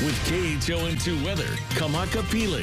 with KHON2 Weather, Kamaka Pili.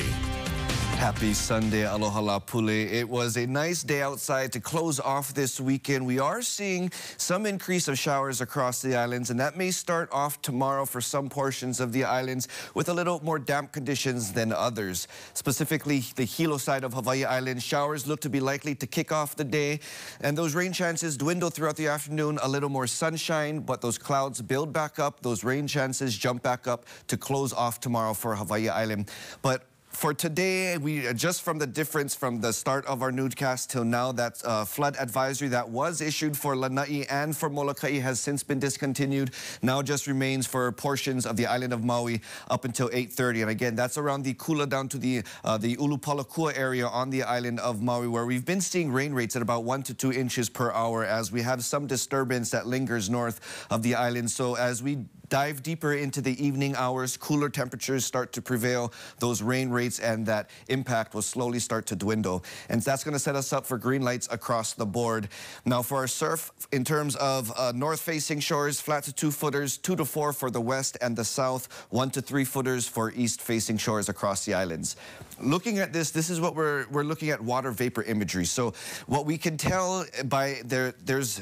Happy Sunday, aloha lapule. It was a nice day outside to close off this weekend. We are seeing some increase of showers across the islands, and that may start off tomorrow for some portions of the islands with a little more damp conditions than others. Specifically, the Hilo side of Hawaii Island, showers look to be likely to kick off the day, and those rain chances dwindle throughout the afternoon. A little more sunshine, but those clouds build back up. Those rain chances jump back up to close off tomorrow for Hawaii Island. But for today, just from the difference from the start of our newscast till now, that flood advisory that was issued for Lanai and for Molokai has since been discontinued. Now just remains for portions of the island of Maui up until 8:30. And again, that's around the Kula down to the Ulupalakua area on the island of Maui, where we've been seeing rain rates at about 1 to 2 inches per hour as we have some disturbance that lingers north of the island. So as we dive deeper into the evening hours, cooler temperatures start to prevail, those rain rates and that impact will slowly start to dwindle. And that's going to set us up for green lights across the board. Now for our surf, in terms of north-facing shores, flat to 2 footers, 2 to 4 for the west and the south, 1 to 3 footers for east-facing shores across the islands. Looking at this is what we're looking at water vapor imagery. So what we can tell by there's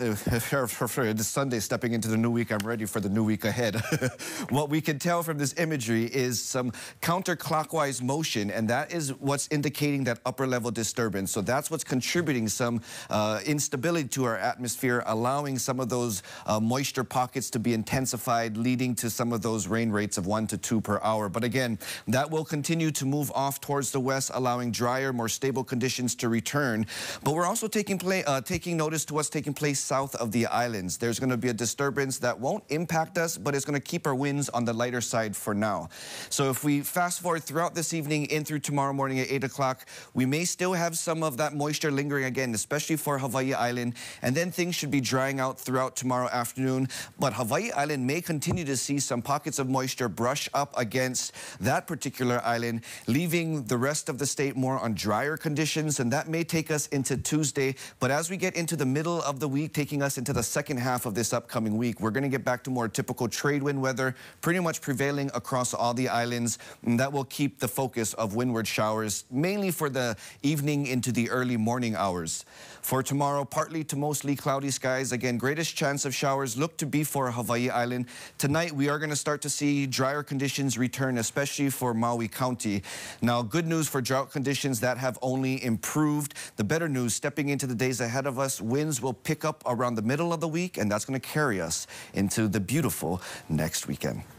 this Sunday stepping into the new week, I'm ready for the new week ahead. What we can tell from this imagery is some counterclockwise motion, and that is what's indicating that upper level disturbance. So that's what's contributing some instability to our atmosphere, allowing some of those moisture pockets to be intensified, leading to some of those rain rates of 1 to 2 per hour. But again, that will continue to move off towards the west, allowing drier, more stable conditions to return. But we're also taking notice to what's taking place south of the islands. There's going to be a disturbance that won't impact us, but it's going to keep our winds on the lighter side for now. So if we fast forward throughout this evening in through tomorrow morning at 8 o'clock, we may still have some of that moisture lingering again, especially for Hawaii Island, and then things should be drying out throughout tomorrow afternoon. But Hawaii Island may continue to see some pockets of moisture brush up against that particular island, leaving the rest of the state more on drier conditions, and that may take us into Tuesday. But as we get into the middle of the week, taking us into the second half of this upcoming week, we're going to get back to more typical trade wind weather, pretty much prevailing across all the islands. And that will keep the focus of windward showers, mainly for the evening into the early morning hours. For tomorrow, partly to mostly cloudy skies. Again, greatest chance of showers look to be for Hawaii Island. Tonight, we are going to start to see drier conditions return, especially for Maui County. Now, good news for drought conditions that have only improved. The better news, stepping into the days ahead of us, winds will pick up around the middle of the week, and that's going to carry us into the beautiful next weekend.